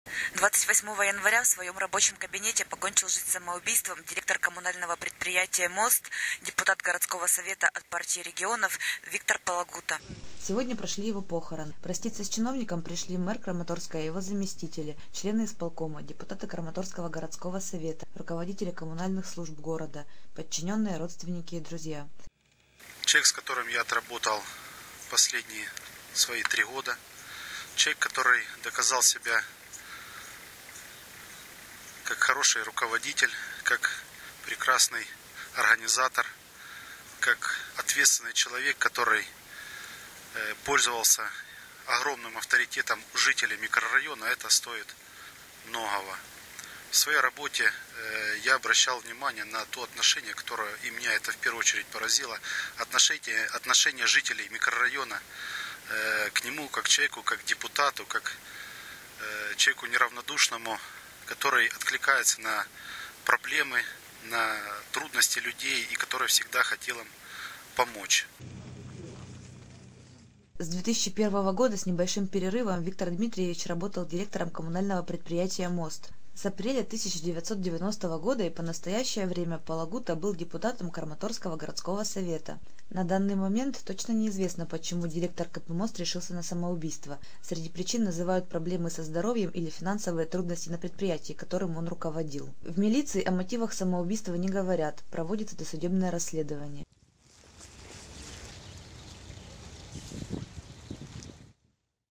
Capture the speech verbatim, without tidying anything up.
двадцать восьмого января в своем рабочем кабинете покончил жизнь самоубийством директор коммунального предприятия «Мост», депутат городского совета от партии регионов Виктор Палагута. Сегодня прошли его похороны. Проститься с чиновником пришли мэр Краматорска и его заместители, члены исполкома, депутаты Краматорского городского совета, руководители коммунальных служб города, подчиненные, родственники и друзья. Человек, с которым я отработал последние свои три года. Человек, который доказал себя как хороший руководитель, как прекрасный организатор, как ответственный человек, который пользовался огромным авторитетом у жителей микрорайона. Это стоит многого. В своей работе я обращал внимание на то отношение, которое и меня это в первую очередь поразило, отношение, отношение жителей микрорайона к нему, как человеку, как депутату, как человеку неравнодушному, который откликается на проблемы, на трудности людей и который всегда хотел им помочь. С две тысячи первого года с небольшим перерывом Виктор Дмитриевич работал директором коммунального предприятия «Мост». С апреля тысяча девятьсот девяностого года и по настоящее время Палагута был депутатом Краматорского городского совета. На данный момент точно неизвестно, почему директор ка пэ «Мост» решился на самоубийство. Среди причин называют проблемы со здоровьем или финансовые трудности на предприятии, которым он руководил. В милиции о мотивах самоубийства не говорят, проводится досудебное расследование.